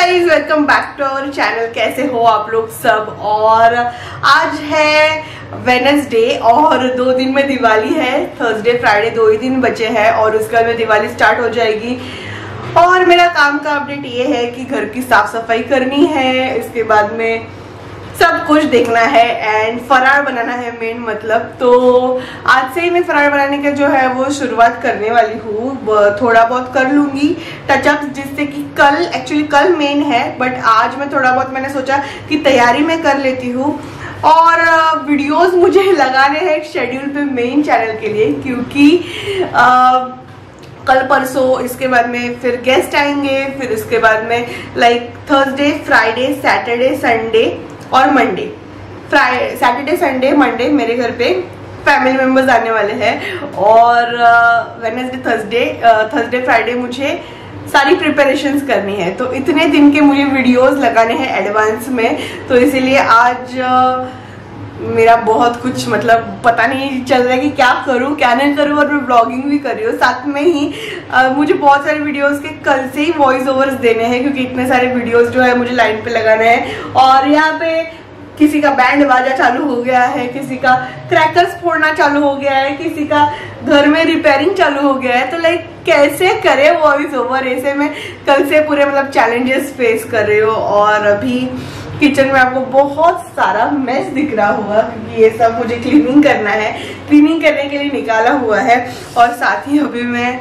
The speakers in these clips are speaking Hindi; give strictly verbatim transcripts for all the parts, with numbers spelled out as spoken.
Guys, welcome back to our channel. कैसे हो आप लोग सब। और आज है वेडनेसडे और दो दिन में दिवाली है। थर्सडे फ्राइडे दो ही दिन बचे हैं और उसके बाद में दिवाली स्टार्ट हो जाएगी। और मेरा काम का अपडेट ये है कि घर की साफ सफाई करनी है, इसके बाद में सब कुछ देखना है एंड फरार बनाना है मेन मतलब। तो आज से ही मैं फरार बनाने का जो है वो शुरुआत करने वाली हूँ। थोड़ा बहुत कर लूँगी टचअप, जिससे कि कल एक्चुअली कल मेन है, बट आज मैं थोड़ा बहुत मैंने सोचा कि तैयारी मैं कर लेती हूँ। और वीडियोस मुझे लगाने हैं एक शेड्यूल पे मेन चैनल के लिए, क्योंकि आ, कल परसों इसके बाद में फिर गेस्ट आएंगे, फिर इसके बाद में like Thursday Friday Saturday Sunday और Monday. Friday Saturday Sunday Monday मेरे घर पे फैमिली मेंबर्स आने वाले हैं। और वेडनेसडे थर्सडे थर्सडे फ्राइडे मुझे सारी प्रिपरेशंस करनी है, तो इतने दिन के मुझे वीडियोस लगाने हैं एडवांस में। तो इसीलिए आज uh, मेरा बहुत कुछ मतलब पता नहीं चल रहा है कि क्या करूं क्या नहीं करूं। और मैं ब्लॉगिंग भी कर रही हूँ साथ में ही। आ, मुझे बहुत सारे वीडियोस के कल से ही वॉइस ओवर्स देने हैं, क्योंकि इतने सारे वीडियोस जो है मुझे लाइन पे लगाने हैं। और यहाँ पे किसी का बैंड बाजा चालू हो गया है, किसी का क्रैकर्स फोड़ना चालू हो गया है, किसी का घर में रिपेयरिंग चालू हो गया है। तो लाइक कैसे करे वॉइस ओवर, ऐसे में कल से पूरे मतलब चैलेंजेस फेस कर रही हूँ। और अभी किचन में आपको बहुत सारा मेस दिख रहा होगा, क्योंकि ये सब मुझे क्लीनिंग करना है, क्लीनिंग करने के लिए निकाला हुआ है। और साथ ही अभी मैं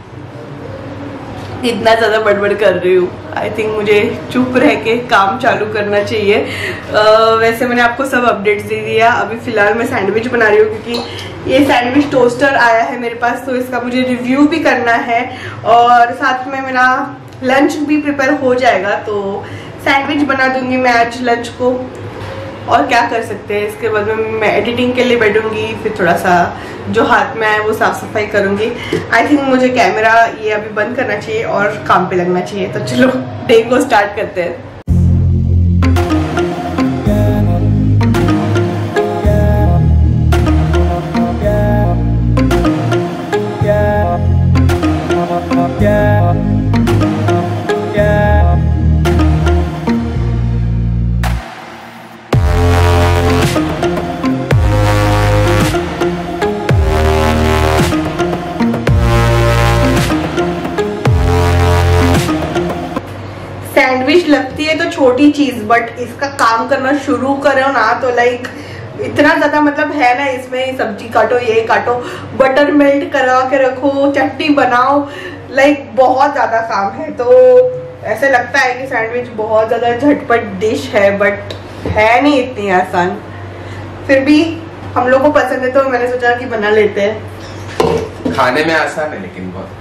इतना ज्यादा बड़बड़ कर रही हूँ। आई थिंक मुझे चुप रह के काम चालू करना चाहिए। uh, वैसे मैंने आपको सब अपडेट्स दे दिया। अभी फिलहाल मैं सैंडविच बना रही हूँ, क्योंकि ये सैंडविच टोस्टर आया है मेरे पास, तो इसका मुझे रिव्यू भी करना है। और साथ में मेरा लंच भी प्रिपेयर हो जाएगा, तो सैंडविच बना दूंगी मैं आज लंच को। और क्या कर सकते हैं, इसके बाद में मैं एडिटिंग के लिए बैठूंगी, फिर थोड़ा सा जो हाथ में आए वो साफ सफाई करूंगी। आई थिंक मुझे कैमरा ये अभी बंद करना चाहिए और काम पे लगना चाहिए। तो चलो डे को स्टार्ट करते हैं। सैंडविच लगती है तो छोटी चीज, बट इसका काम करना शुरू करो ना तो लाइक इतना ज्यादा मतलब है ना। इसमें सब्जी काटो, ये काटो, बटर मेल्ट करा के रखो, चटनी बनाओ, लाइक बहुत ज्यादा काम है। तो ऐसे लगता है कि सैंडविच बहुत ज्यादा झटपट डिश है, बट है नहीं इतनी आसान। फिर भी हम लोग को पसंद है तो मैंने सोचा कि बना लेते हैं। खाने में आसान है लेकिन बहुत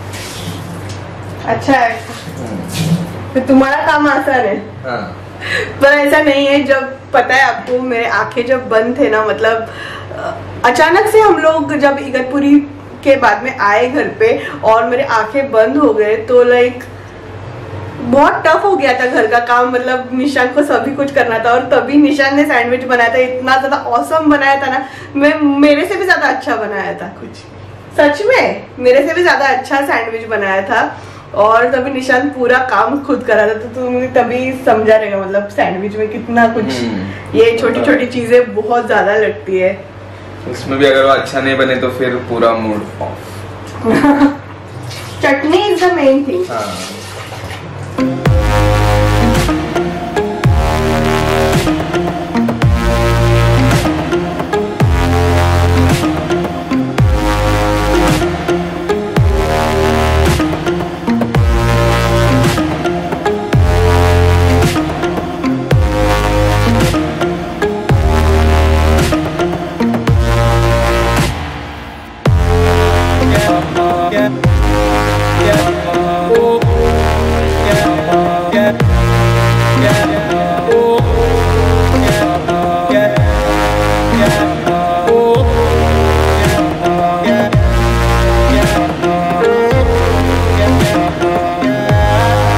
अच्छा है। तो तुम्हारा काम आसान है। हाँ। पर ऐसा नहीं है। जब पता है आपको, मेरे आंखें जब बंद थे ना, मतलब अचानक से हम लोग जब इगतपुरी के बाद में आए घर पे और मेरे आंखें बंद हो गए, तो लाइक बहुत टफ हो गया था घर का काम। मतलब निशान को सभी कुछ करना था, और तभी निशान ने सैंडविच बनाया था। इतना ज्यादा औसम बनाया था ना, मैं मेरे से भी ज्यादा अच्छा बनाया था कुछ, सच में मेरे से भी ज्यादा अच्छा सैंडविच बनाया था। और तभी निशान पूरा काम खुद करा था, तो तुम तभी समझा रहेगा मतलब सैंडविच में कितना कुछ ये छोटी छोटी चीजें बहुत ज्यादा लगती है। उसमें भी अगर वो अच्छा नहीं बने तो फिर पूरा mood off. Chutney is the main thing.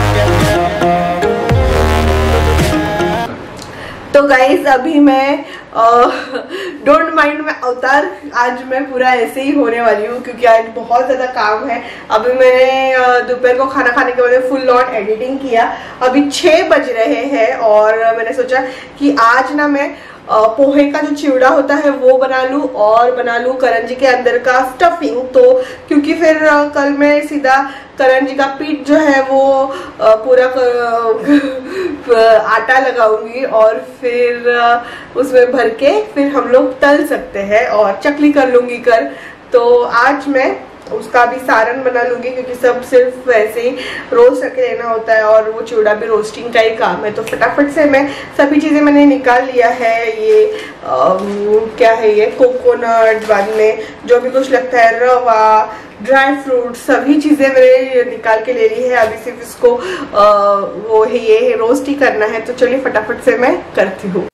तो गाइज अभी मैं डोंट माइंड मैं अवतार आज मैं पूरा ऐसे ही होने वाली हूँ क्योंकि आज बहुत ज़्यादा काम है। अभी मैंने दोपहर को खाना खाने के बाद फुल ऑन एडिटिंग किया। अभी छः बज रहे हैं और मैंने सोचा कि आज ना मैं पोहे का जो चिवड़ा होता है वो बना लूँ और बना लूँ करण जी के अंदर का स्टफिंग। तो क्योंकि फिर कल मैं सीधा करण जी का पीठ जो है वो पूरा आटा लगाऊंगी और फिर उसमें भर के फिर हम लोग तल सकते हैं और चकली कर लूंगी कर। तो आज मैं उसका भी सारन बना लूंगी क्योंकि सब सिर्फ वैसे ही रोस्ट करके लेना होता है और वो चिवड़ा भी रोस्टिंग का ही काम है। तो फटाफट से मैं सभी चीज़ें मैंने निकाल लिया है। ये आम, क्या है ये कोकोनट, बाद में जो भी कुछ लगता है रवा, ड्राई फ्रूट, सभी चीज़ें मैंने निकाल के ले ली है। अभी सिर्फ इसको आ, वो है ये रोस्ट ही करना है। तो चलिए फटाफट से मैं करती हूँ।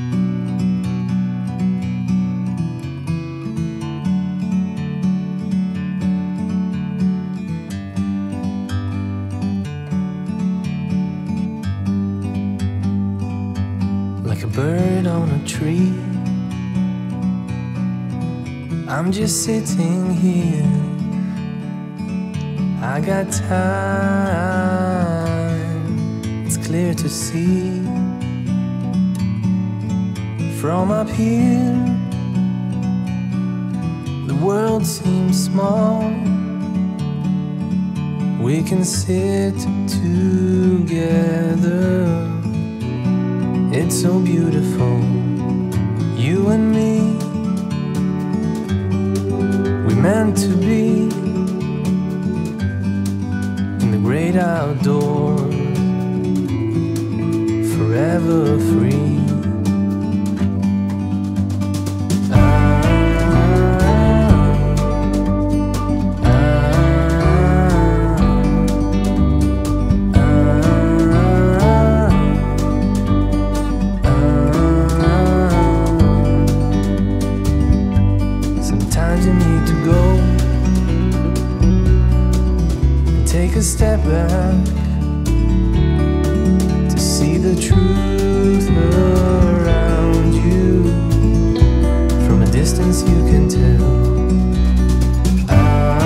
Like a bird on a tree, I'm just sitting here. I got time, it's clear to see. From up here, the world seems small. We can sit together. It's so beautiful, you and me. We meant to be in the great outdoors, forever free. Take a step back to see the truth around you. From a distance you can tell. Ah,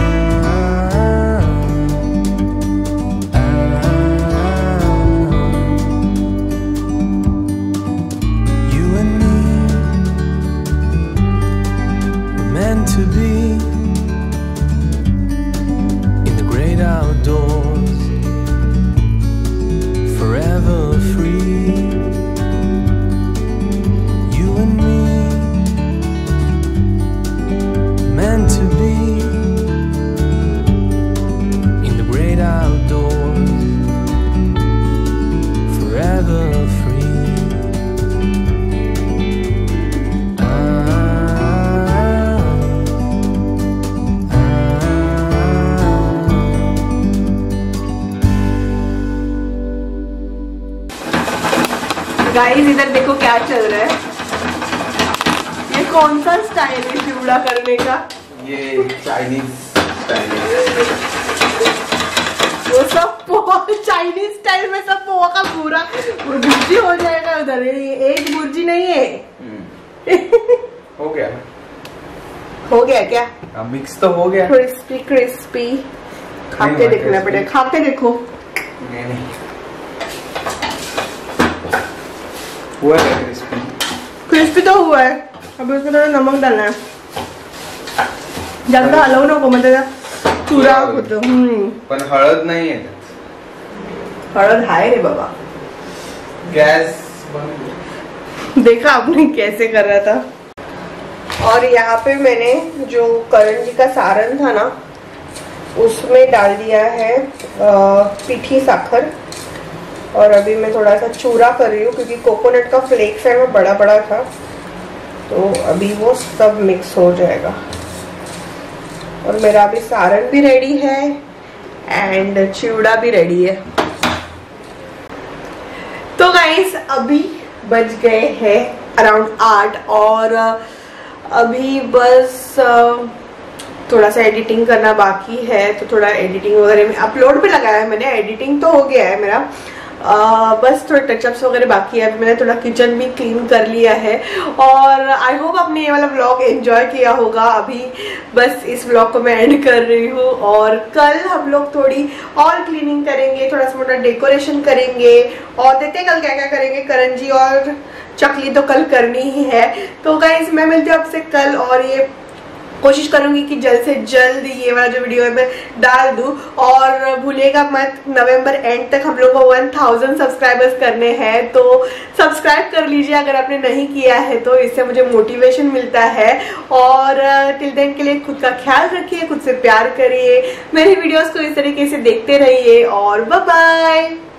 ah, you and me were meant to be outdoors, forever free. You and me, meant to be in the great outdoors, forever free. Guys इधर देखो क्या चल रहा है। ये कौन सा स्टाइल है चिवड़ा करने का? ये चाइनीज स्टाइल है। वो सब पोहा चाइनीज स्टाइल में सब पोहा का पूरा बुर्जी हो जाएगा उधर। ये एक बुर्जी नहीं है। हो गया हो गया क्या? मिक्स तो हो गया। क्रिस्पी क्रिस्पी खा के देखना पड़ेगा। खा के देखो। नहीं नहीं हुआ है क्रिस्पी। क्रिस्पी तो हुआ है। अभी उसमें थोड़ा नमक डालना है। ज्यादा हलवू नको म्हणजे चुरा होतो। पण हळद नाही आहे। हळद हाय रे बाबा। गैस देखा आपने कैसे कर रहा था। और यहाँ पे मैंने जो करण जी का सारन था ना उसमें डाल दिया है पीठी साखर। और अभी मैं थोड़ा सा चूरा कर रही हूँ क्योंकि कोकोनट का फ्लेक्स है वो बड़ा बड़ा था। तो अभी वो सब मिक्स हो जाएगा। और मेरा अभी सारन भी रेडी है एंड चिवड़ा भी रेडी है। तो गाइस अभी बज गए हैं अराउंड आठ और अभी बस थोड़ा सा एडिटिंग करना बाकी है। तो थोड़ा एडिटिंग वगैरह में अपलोड पे लगाया है मैंने। एडिटिंग तो हो गया है मेरा आ, बस थोड़े टचअप्स वगैरह बाकी है। मैंने थोड़ा किचन भी क्लीन कर लिया है और आई होप आपने ये वाला व्लॉग एंजॉय किया होगा। अभी बस इस व्लॉग को मैं एंड कर रही हूँ और कल हम लोग थोड़ी और क्लीनिंग करेंगे, थोड़ा सा मोटा डेकोरेशन करेंगे और देखते हैं कल क्या क्या करेंगे। करण जी और चकली तो कल करनी ही है। तो गाइस मैं मिलती हूँ आपसे कल और ये कोशिश करूंगी कि जल्द से जल्द ये वाला जो वीडियो है मैं डाल दूं। और भूलिएगा मत, नवंबर एंड तक हम लोग को वन थाउजेंड सब्सक्राइबर्स करने हैं, तो सब्सक्राइब कर लीजिए अगर आपने नहीं किया है तो। इससे मुझे मोटिवेशन मिलता है। और टिल देन के लिए खुद का ख्याल रखिए, खुद से प्यार करिए, मेरी वीडियोस को इस तरीके से देखते रहिए और बाय बाय।